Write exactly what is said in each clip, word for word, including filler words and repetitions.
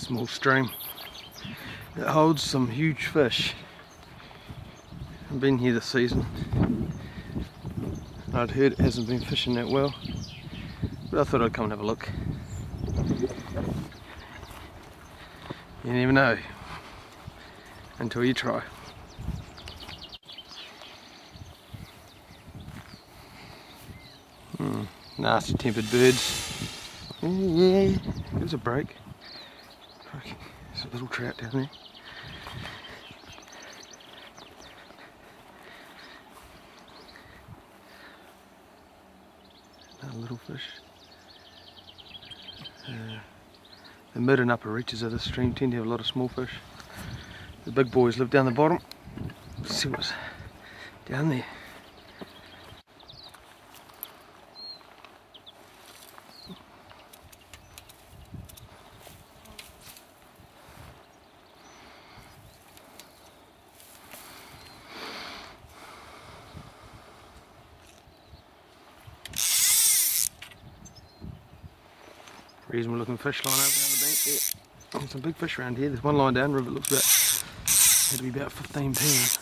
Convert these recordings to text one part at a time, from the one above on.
small stream that holds some huge fish. I've been here this season. I'd heard it hasn't been fishing that well, but I thought I'd come and have a look. You never know until you try. Hmm, nasty tempered birds. Yeah, gives a break. There's a little trout down there. Another little fish. Uh, the mid and upper reaches of the stream tend to have a lot of small fish. The big boys live down the bottom. Let's see what's down there. Reasonable looking fish line over down the bank there. There's some big fish around here. There's one line down river, it looks about, had to be about fifteen pounds.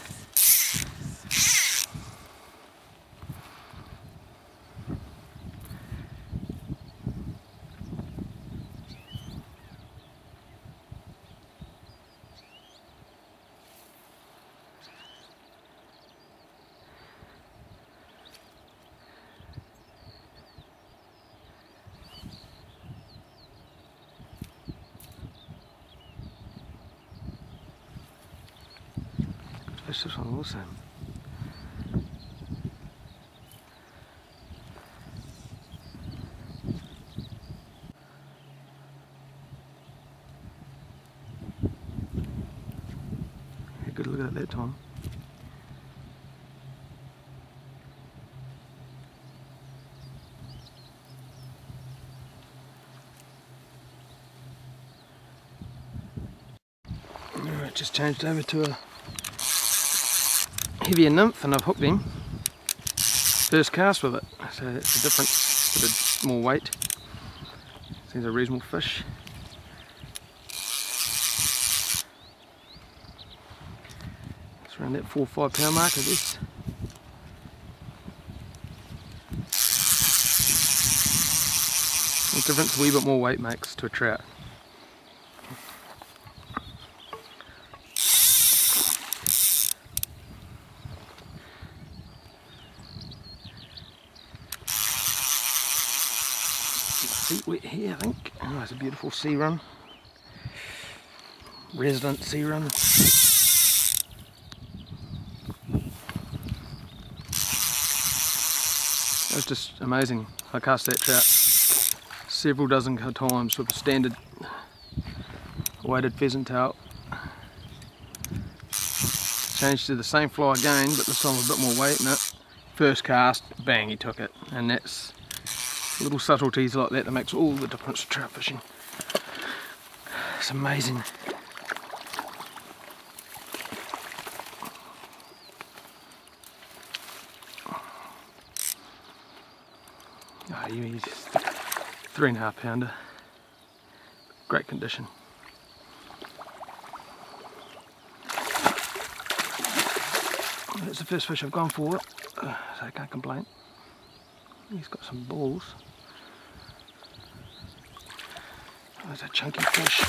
Fish this one also. Yeah, good look at that time. Alright, just changed over to a heavier nymph and I've hooked him. First cast with it, so that's the difference, a bit more weight. Seems a reasonable fish. It's around that four or five pound mark, I guess. The difference, a wee bit more weight makes to a trout. Feet wet here, I think. Oh, it's a beautiful sea run. Resident sea run. It was just amazing. I cast that trout several dozen times with a standard weighted pheasant tail. Changed to the same fly again, but this time with a bit more weight in it. First cast, bang, he took it. And that's little subtleties like that that makes all the difference to trout fishing. It's amazing. Oh, he's three and a half pounder. Great condition. That's the first fish I've gone for, uh, so I can't complain. He's got some balls. There's a chunky fish.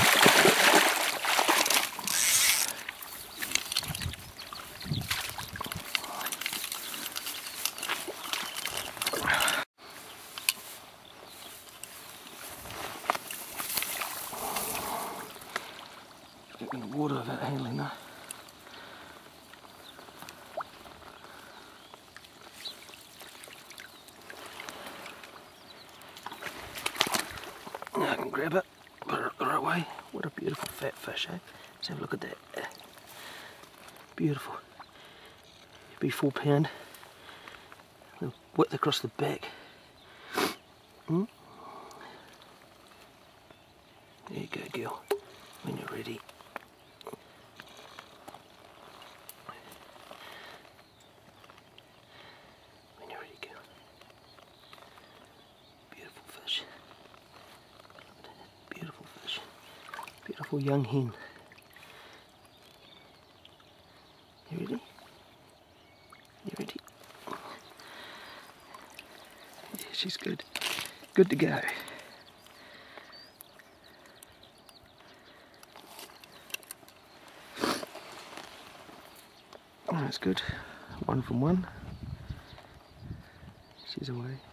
Get in the water without handling that. I can grab it, put it the right way. What a beautiful fat fish, eh? Let's have a look at that. Beautiful. Be four pound. The width across the back. Hmm? There you go, girl. When you're ready. When you're ready, girl. Beautiful fish. Beautiful fish. Beautiful. Beautiful young hen. You ready? You ready? Yeah, she's good. Good to go. Oh, that's good. One from one. She's away.